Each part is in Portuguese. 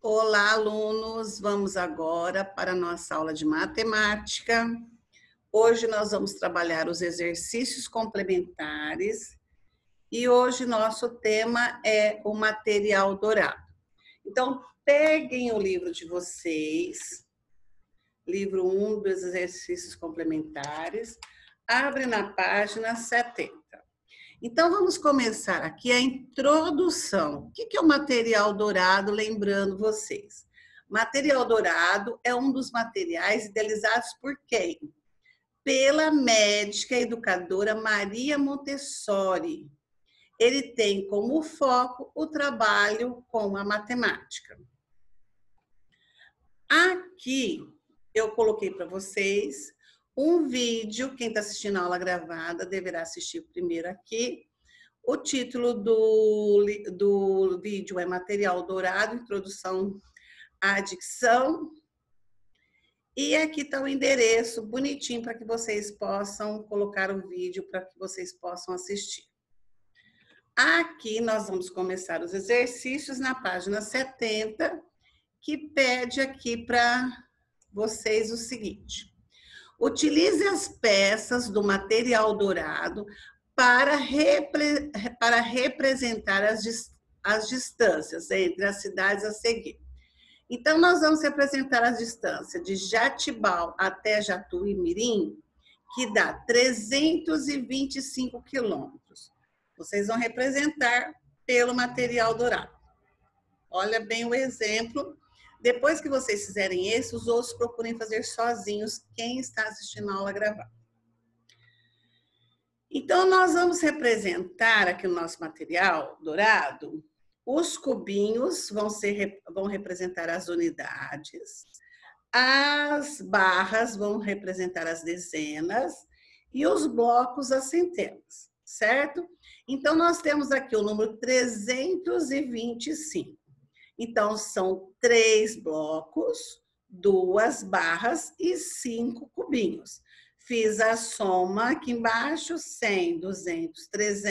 Olá, alunos! Vamos agora para a nossa aula de matemática. Hoje nós vamos trabalhar os exercícios complementares e hoje nosso tema é o material dourado. Então, peguem o livro de vocês, livro 1 dos exercícios complementares, abre na página 70. Então, vamos começar aqui a introdução. O que é o material dourado? Lembrando vocês. Material dourado é um dos materiais idealizados por quem? Pela médica educadora Maria Montessori. Ele tem como foco o trabalho com a matemática. Aqui eu coloquei para vocês um vídeo, quem está assistindo a aula gravada deverá assistir primeiro aqui. O título do vídeo é Material Dourado, Introdução à Dicção. E aqui está o endereço bonitinho para que vocês possam colocar o vídeo, para que vocês possam assistir. Aqui nós vamos começar os exercícios na página 70, que pede aqui para vocês o seguinte. Utilize as peças do material dourado para representar as distâncias entre as cidades a seguir. Então, nós vamos representar a distância de Jatibau até Jatuí-Mirim, que dá 325 quilômetros. Vocês vão representar pelo material dourado. Olha bem o exemplo. Depois que vocês fizerem esse, os outros procurem fazer sozinhos, quem está assistindo a aula gravada. Então, nós vamos representar aqui no nosso material dourado, os cubinhos vão representar as unidades, as barras vão representar as dezenas e os blocos as centenas, certo? Então, nós temos aqui o número 325. Então, são 3 blocos, 2 barras e 5 cubinhos. Fiz a soma aqui embaixo, 100, 200,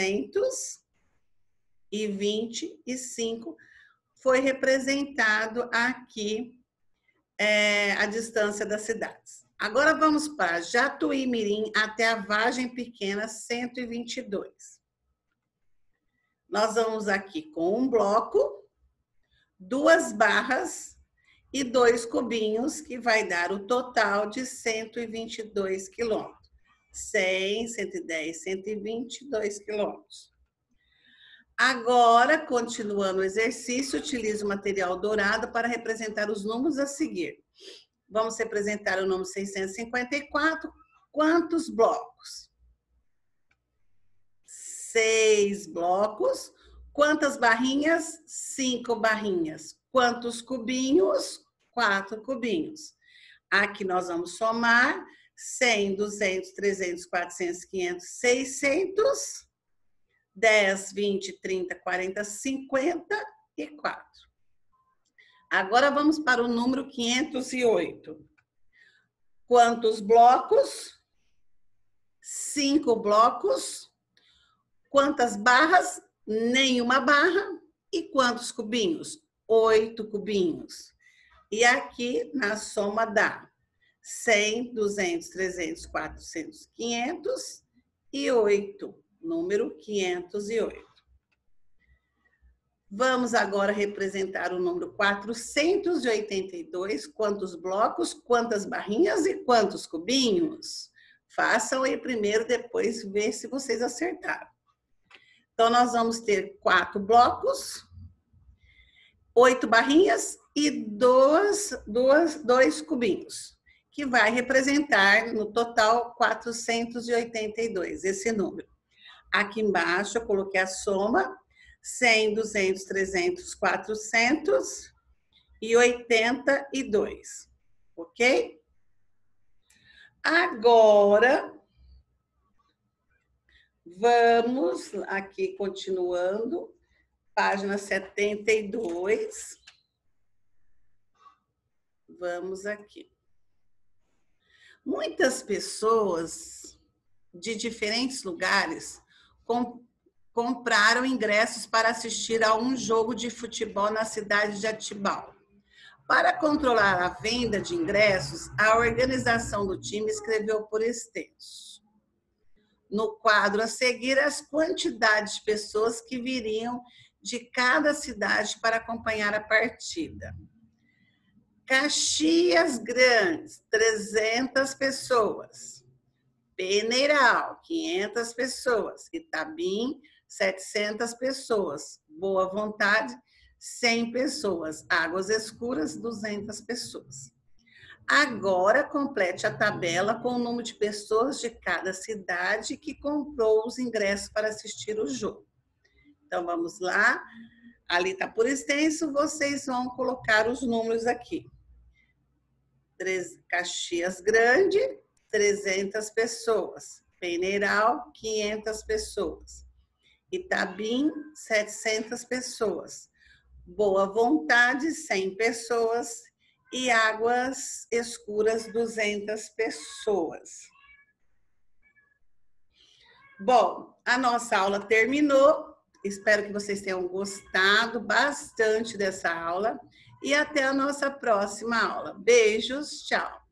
325. Foi representado aqui a distância das cidades. Agora, vamos para Jatuí-Mirim até a Vargem Pequena, 122. Nós vamos aqui com um bloco, 2 barras e 2 cubinhos, que vai dar o total de 122 quilômetros. 100, 110, 122 quilômetros. Agora, continuando o exercício, utilize o material dourado para representar os números a seguir. Vamos representar o número 654. Quantos blocos? 6 blocos. Quantas barrinhas? 5 barrinhas. Quantos cubinhos? 4 cubinhos. Aqui nós vamos somar 100, 200, 300, 400, 500, 600, 10, 20, 30, 40, 54. Agora vamos para o número 508. Quantos blocos? 5 blocos. Quantas barras? Nenhuma barra. E quantos cubinhos? 8 cubinhos. E aqui na soma dá 100, 200, 300, 400, 500 e 8. Número 508. Vamos agora representar o número 482. Quantos blocos, quantas barrinhas e quantos cubinhos? Façam aí primeiro, depois ver se vocês acertaram. Então, nós vamos ter 4 blocos, 8 barrinhas e 2 cubinhos, que vai representar no total 482, esse número. Aqui embaixo eu coloquei a soma, 100, 200, 300, 400 e 82, ok? Agora, vamos aqui continuando, página 72. Vamos aqui. Muitas pessoas de diferentes lugares compraram ingressos para assistir a um jogo de futebol na cidade de Jatibau. Para controlar a venda de ingressos, a organização do time escreveu por extenso. No quadro a seguir, as quantidades de pessoas que viriam de cada cidade para acompanhar a partida. Caxias Grandes, 300 pessoas. Peneiral, 500 pessoas. Itabim, 700 pessoas. Boa Vontade, 100 pessoas. Águas Escuras, 200 pessoas. Agora, complete a tabela com o número de pessoas de cada cidade que comprou os ingressos para assistir o jogo. Então, vamos lá. Ali está por extenso, vocês vão colocar os números aqui. Caxias Grande, 300 pessoas. Peneiral, 500 pessoas. Itabim, 700 pessoas. Boa Vontade, 100 pessoas. E Águas Escuras, 200 pessoas. Bom, a nossa aula terminou. Espero que vocês tenham gostado bastante dessa aula. E até a nossa próxima aula. Beijos, tchau!